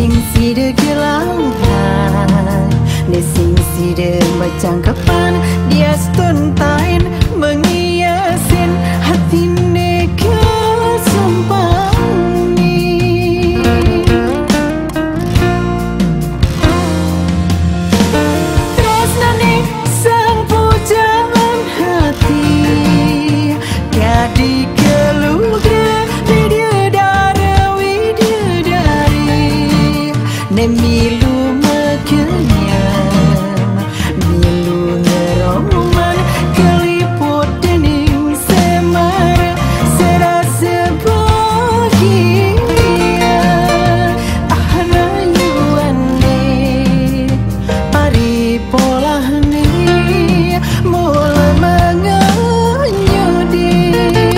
sing sida gelauhan, ne sing sida bercangkapan, dia stuntain mengiasin hati ne kesumpani. Tresnane sang pujaan hati, jadi kelugra milu mekenyam, milu ngeroman, keliput dening semara, serasa bahagia. Rayuan ni, pari pola ni, mula menganyudi.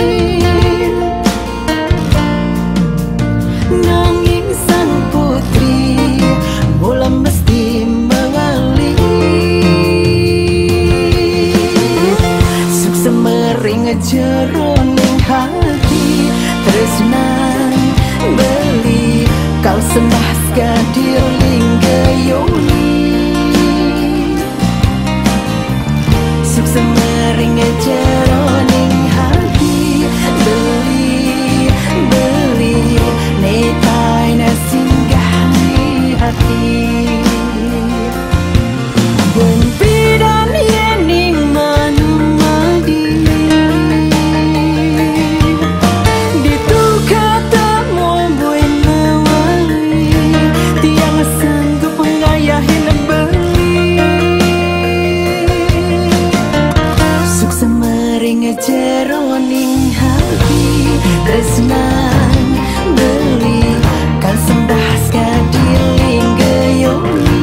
Nanging sang putri mula mesti mengalih, sukses mering jeroning hati, tresnan beli kau sembah skadir linggayoni. Sukses mering jeroning hati, beli netai na singgah hati. Bumpidan yening manumadi, ditu katamu buin nawali, tiang sanggup mengayahin beli. Sukses mering jeroning hati, tresnan beli kau sembah skadir linggayoni.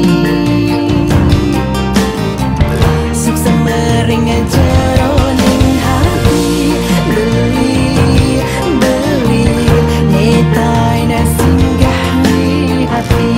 Sukses mering jeroning hati, beli netai na singgah di hati.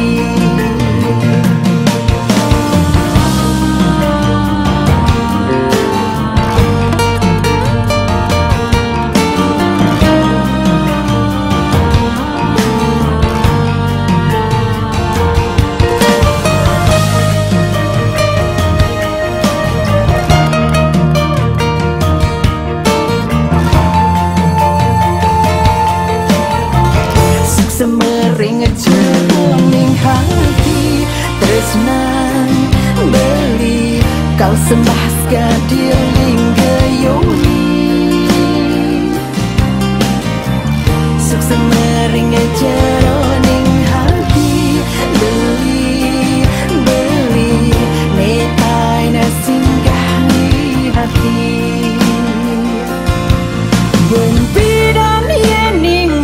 Semering jeroning hati, tresnan beli kau sembah skadir linggayoni. Sukses mering jeroning hati, beli netai na singgah di hati. Bumpidan yening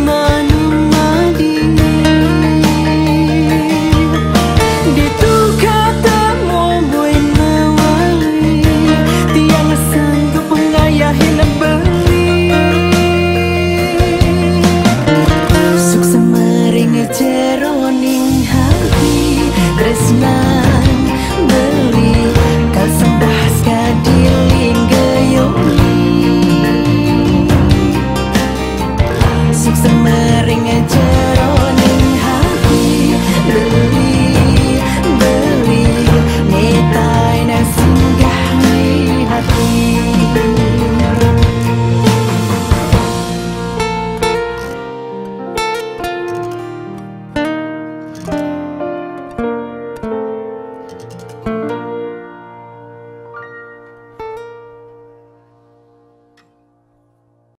jeroning hati, tresnan beli kau sembah skadir linggayoni. Sukses mering